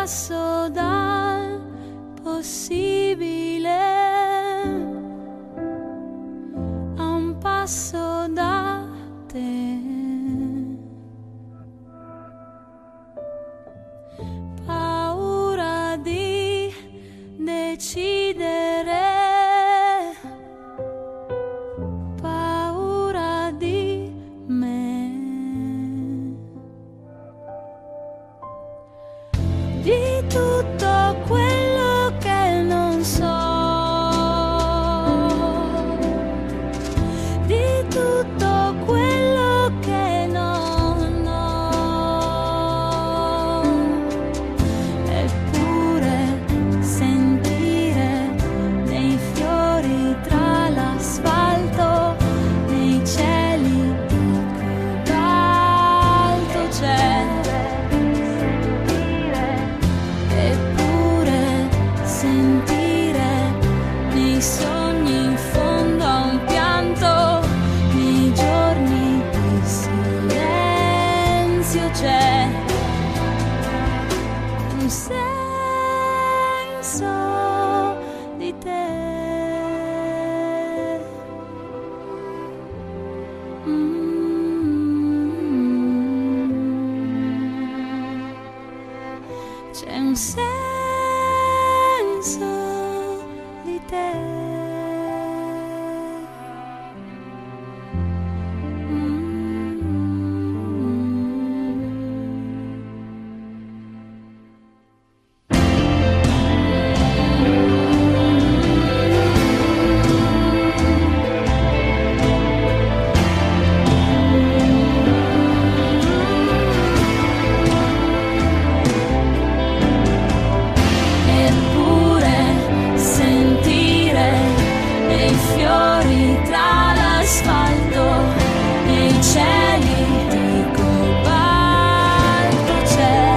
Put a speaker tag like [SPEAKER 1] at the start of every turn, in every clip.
[SPEAKER 1] passo dal possibile a un passo da te. Paura di decidere, paura di me, di tutto quello che non so, di tutto quello che non ho. Eppure sentire nei fiori tra l'asfalto, nei cieli di cobalto c'è. Eppure sentire nei sogni in fondo a un pianto, nei giorni di silenzio c'è un senso di te. C'è un senso di te. Eppure sentire nei fiori tra l'asfalto, nei cieli di cobalto c'è.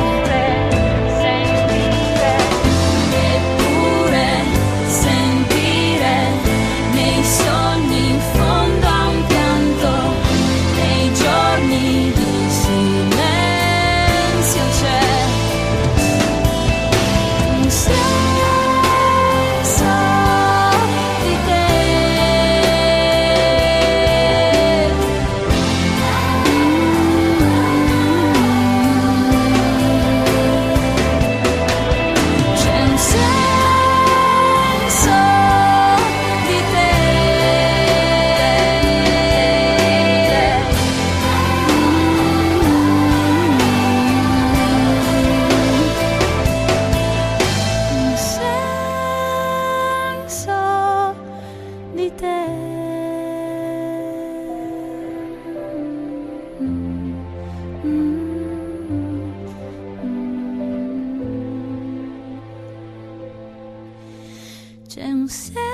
[SPEAKER 1] Eppure sentire nei sogni in fondo a un pianto, nei giorni di silenzio c'è un senso di te. C'è un senso di te. Un senso di te. C'è un senso